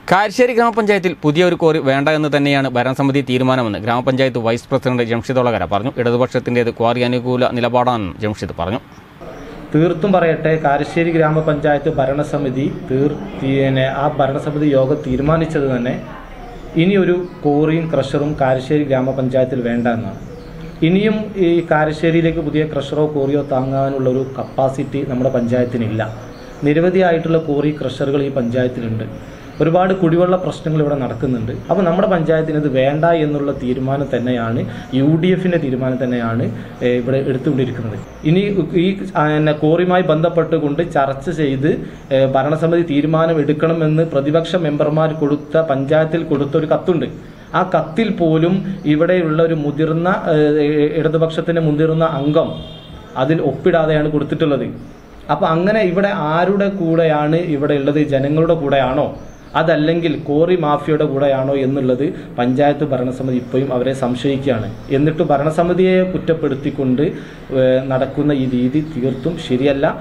കാരശ്ശേരി ഗ്രാമപഞ്ചായത്തിൽ പുതിയൊരു കോറി വേണ്ട എന്ന് തന്നെയാണ് ഭരണസമിതി തീരുമാനമെന്ന് ഗ്രാമപഞ്ചായത്ത് വൈസ് പ്രസിഡന്റ് ജംഷിദ് ഒളകര പറഞ്ഞു. ഇടതുപക്ഷത്തിൻ്റേത് ക്വാറി അനുകൂല നിലപാടാണെന്നും ജംഷിദ് പറഞ്ഞു. തീർത്തും പറയട്ടെ, കാരശ്ശേരി ഗ്രാമപഞ്ചായത്ത് ഭരണസമിതി ആ ഭരണസമിതി യോഗം തീരുമാനിച്ചത് തന്നെ ഇനിയൊരു കോറിയും ക്രഷറും കാരശ്ശേരി ഗ്രാമപഞ്ചായത്തിൽ വേണ്ട എന്നാണ്. ഇനിയും ഈ കാരശ്ശേരിയിലേക്ക് പുതിയ ക്രഷറോ കോറിയോ താങ്ങാനുള്ളൊരു കപ്പാസിറ്റി നമ്മുടെ പഞ്ചായത്തിനില്ല. നിരവധിയായിട്ടുള്ള കോറി ക്രഷറുകൾ ഈ പഞ്ചായത്തിലുണ്ട്. ഒരുപാട് കുടിവെള്ള പ്രശ്നങ്ങൾ ഇവിടെ നടക്കുന്നുണ്ട്. അപ്പോൾ നമ്മുടെ പഞ്ചായത്തിന് ഇത് വേണ്ട എന്നുള്ള തീരുമാനം തന്നെയാണ്, UDFിൻ്റെ തീരുമാനം തന്നെയാണ് ഇവിടെ എടുത്തുകൊണ്ടിരിക്കുന്നത്. ഇനി ഈ കോറിയുമായി ബന്ധപ്പെട്ടുകൊണ്ട് ചർച്ച ചെയ്ത് ഭരണസമിതി തീരുമാനം എടുക്കണമെന്ന് പ്രതിപക്ഷ മെമ്പർമാർ പഞ്ചായത്തിൽ കൊടുത്ത ഒരു കത്തുണ്ട്. ആ കത്തിൽ പോലും ഇവിടെയുള്ള ഒരു ഇടതുപക്ഷത്തിൻ്റെ മുതിർന്ന അംഗം അതിൽ ഒപ്പിടാതെയാണ് കൊടുത്തിട്ടുള്ളത്. അപ്പോൾ അങ്ങനെ ഇവിടെ ആരുടെ കൂടെയാണ് ഇവിടെ ഉള്ളത്? ജനങ്ങളുടെ കൂടെയാണോ അതല്ലെങ്കിൽ കോറി മാഫിയയുടെ കൂടെയാണോ എന്നുള്ളത് പഞ്ചായത്ത് ഭരണസമിതി ഇപ്പോഴും അവരെ സംശയിക്കുകയാണ്. എന്നിട്ട് ഭരണസമിതിയെ കുറ്റപ്പെടുത്തിക്കൊണ്ട് നടക്കുന്ന ഈ രീതി തീർത്തും ശരിയല്ല.